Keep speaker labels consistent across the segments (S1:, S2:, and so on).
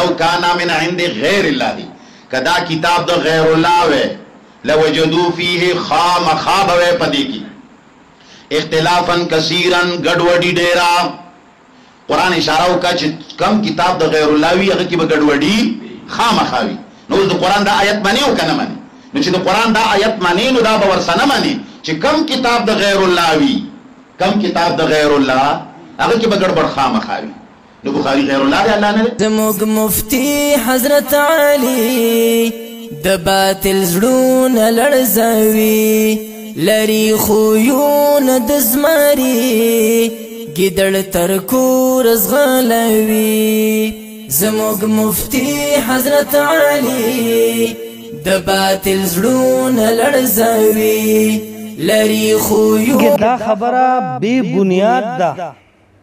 S1: ولو کانا من عند غیر اللہ دی کدا کتاب دا غیر اللہ وے لوجدو فیہ خامخا بوے پدی کی اختلافا کثیرا گڑوڑی ڈیرا قرآن اشارہ کا کم کتاب دا غیر اللہ وی اگر کی با گڑوڑی خامخاوی نو دا قرآن دا آیت مانی او کنا مانی نو چی دا قرآن دا آیت مانی نو دا باورسانا مانی چی کم کتاب دا غیر اللہ وی کم کتاب دا غیر اللہ اگر کی با گڑبڑ خامخاوی نو بخاری غیر اللہ دے اللہ نے
S2: زموگ مفتی حضرت علی د باطل زړون لړزوي لري خویون د زمري ګیدړ تر کور زغلوي زموگ مفتی حضرت علی د باطل زړون لړزوي لري خویون
S3: دا خبره بے بنیاد ده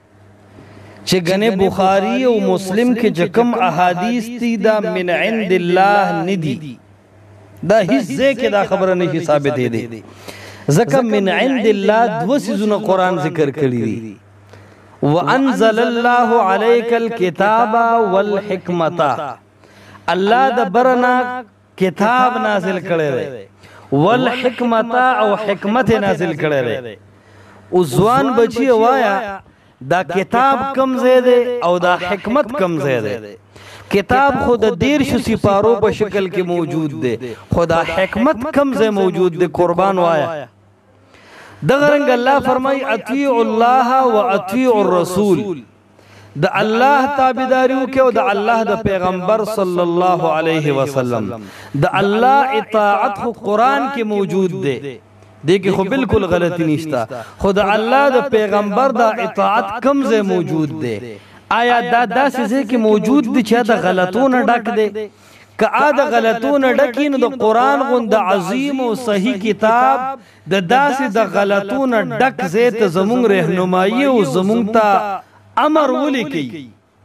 S3: چې گنے بخاری و مسلم کے جکم احادیث تی دا من عند اللہ ندی دا حصے کے دا خبر نہیں ثابت دے زکم من عند اللہ دو سیزن قرآن ذکر کری دی وَأَنزَلَ اللَّهُ عَلَيْكَ الْكِتَابَ وَالْحِكْمَةَ اللہ دا برنا کتاب نازل کرے رہے والحکمتا او حکمت نازل کرے رہے ازوان بچی وایا دا کتاب کم زیدے او دا حکمت کم زیدے کتاب خود دیر شو سپاروں پا شکل کی موجود دے خدا حکمت کم زی موجود دے قربان وایا دغرنگ اللہ فرمائی اطیع اللہ و اطیع الرسول دا اللہ تابداریو کے و دا اللہ دا پیغمبر صلی اللہ علیہ وسلم دا اللہ اطاعت قرآن کی موجود دے دیکھیں خو بالکل غلطی نشتا خدا اللہ دا پیغمبر دا اطاعت کم زی موجود دے آیا دا سیزے کی موجود دی چھا دا غلطون ڈک دے کہ آدھا غلطون ڈکین دا قرآن غن دا عظیم و صحیح کتاب دا سی دا غلطون ڈک زیت زمون رہنمائی و زمون تا امر ولی کی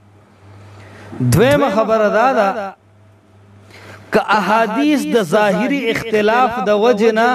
S3: دویم خبر دادا کہ احادیث دا ظاہری اختلاف دا وجنا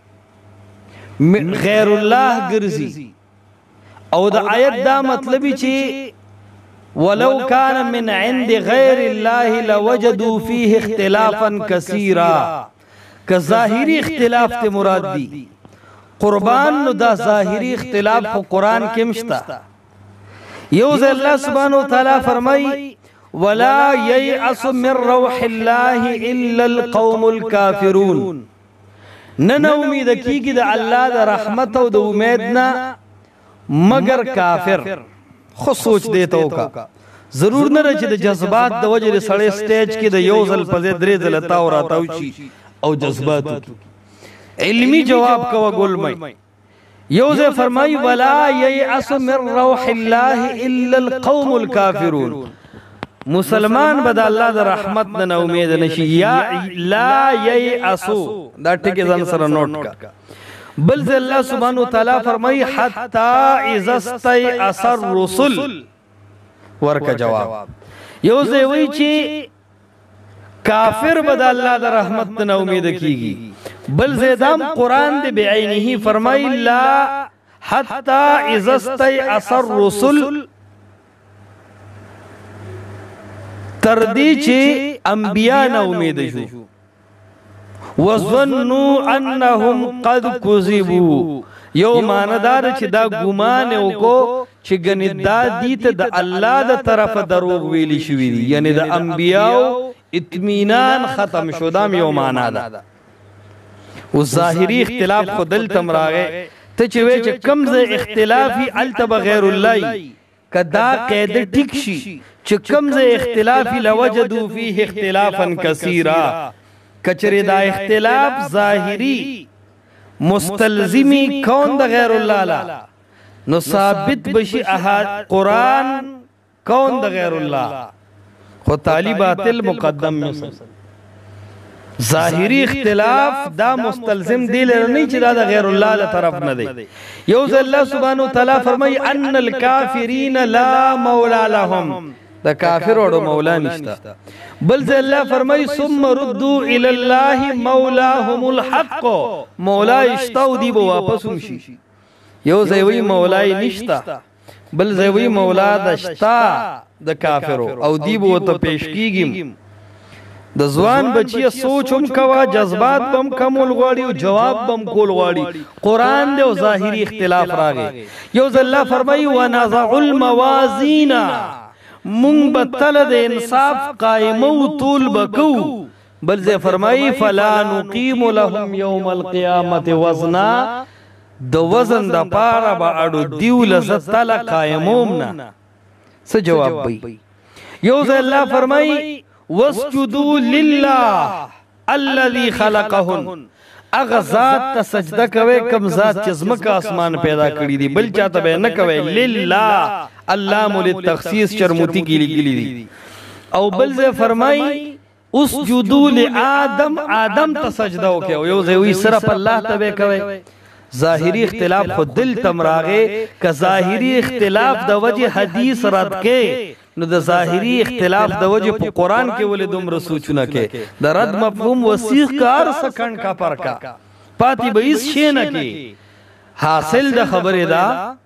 S3: غیر اللہ گرزی او دا آیت دا مطلبی چی ولو کان من عند غیر اللہ لوجدو فیہ اختلافا کثیرا کہ ظاہری اختلاف تے مراد دی قربان نو دا ظاہری اختلاف خو قرآن کمشتا یوز اللہ سبحانہ وتعالی فرمائی ولا ییعص من روح اللہ الا القوم الكافرون نن امید کی کہ دا اللہ دا رحمت و دا امیدنا مگر کافر خود سوچ دیتا ہوگا ضرور نہ رہے دا جذبات دا وجہ سڑے سٹیج کی دا یوزل پزے درے دلتا اور آتاو چی او جذبات علمی جواب کوا گل میں یوزے فرمائی ولا ییعص من روح اللہ الا القوم الكافرون مسلمان بدا اللہ دا رحمت نا امید نشی یا لا ییعصو دا ٹھیک زن سر نوٹ کا بلز اللہ سبحانہ وتعالی فرمائی حتی اذا استیعص الرسل ورکا جواب یوزے وی چی کافر بدا اللہ دا رحمت نا امید کی گی بلز دام قرآن دے بعینی فرمائی لا حتی اذا استیعص الرسل تردی چی انبیاء نا امید شو وَظَنُّوا أَنَّهُمْ قَدْ كُذِبُوا یو ماندار چی دا گمانیو کو چی گنی دا دیت دا اللہ دا طرف دروغ ویلی شوی دی یعنی دا انبیاء اتمینان ختم شدام یو مانادا و ظاہری اختلاف خود دل تمراغے تچوے چی کمز اختلافی علتب غیر اللہ کہ دا قید ٹکشی چی کمز اختلافی لوجدو فیہ اختلافا کثیرا کچری دا اختلاف ظاہری مستلزمی کون دا غیر اللہ لا نو ثابت بشی قرآن کون دا غیر اللہ خود تعالی باطل مقدم میں ظاہری اختلاف دا مستلزم دیل نہیں چلا دا غیر اللہ دا طرف نہ دے یوز اللہ سبحانہ وتعالی فرمائی ان الکافرین لا مولا لهم دا کافر اوڑو مولا نشتا بلز اللہ فرمائی ثم ردو الاللہ مولاہم الحق مولا اشتاو دی بو واپس ہمشی یو زیوی مولا نشتا بل زیوی مولا دشتا د کافرو او دی به ورته پیش کیږي د ځوان بچی سوچ هم کوا جذبات بم کمول غواړي او جواب بم کول غواړي قران دی او ظاهری اختلاف راغی یو ځل الله فرمایي ونزع الموازین مونږ به تل د انصاف قائمو طول بکو بل ځای فرمایي فلا نقیم لهم یوم القیامة وزنا د وزن د پاره به اډو دیو لزت تل قائموم نه څه جواب وي یو ځای الله فرمایي واسجدوا لله الذي خلقهن اغه ذات ته سجده کوي کم ذات چې زمکه اسمان پیدا کړی دی بل چاته به نه کوي لله الله مول تخصیص شرموتی کی لګلی دی او بل ځای فرمای اسجدوا لآدم آدم ته سجده وکي او یو ځای وی صرف الله ته به کوي ظاهری اختلاف خود دل تمراغه که ظاهری اختلاف د وجه حدیث رد کې نو د ظاهری اختلاف د وجه په قران کې ولې دومره سوچونه کې د رد مفهوم وسیق کار سکند کا پر کا پاتی به هیڅ شی نه کې حاصل د خبره دا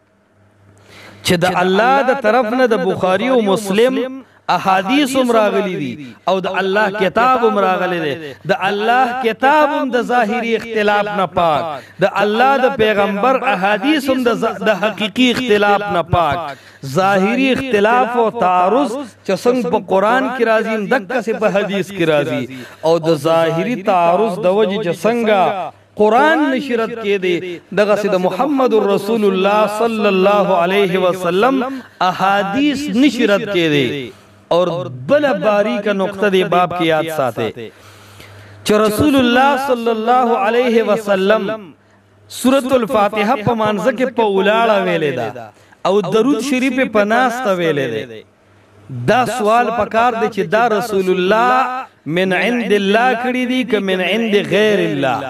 S3: چې د الله د طرف نه د بخاری او مسلم احادیث راغلی دي او د الله کتاب راغلی دی د الله کتاب د ظاهری اختلاف نه پاک د الله د پیغمبر احادیث د حقیقی اختلاف نه پاک ظاهری اختلاف او تعارض چې څنګه په قران کې راځي دغه څه په حدیث کې راځي او د ظاهری تعارض د وجه چې څنګه قرآن نشرت کې دی دغه سید محمد رسول الله صلی الله علیه وسلم احادیث نشرت کې دی اور بل باریک نقطہ دی باب کی یاد ساتے چې رسول الله صلی الله علیه وسلم سورۃ الفاتحه په مانزه کې په ولاړه ویلې ده او درود شریف په ناسته ویلې ده دا سوال پکار دی چې دا رسول الله من عند الله کړي دي که من عند غیر الله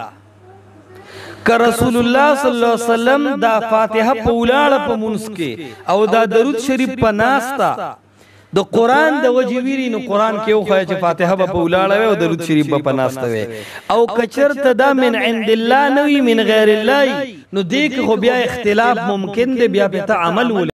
S3: که رسول الله صلی الله علیه وسلم دا فاتحه په ولاړه په مونږ کې او دا درود شریف په ناسته د قران د وجویری نو قران کې خو چې فاتحه په ولاړه او درود شریف په ناسته وي او کچرته دا من عند الله نوی من غیر الله نو دې کې خو بیا اختلاف ممکن دی بیا په عمل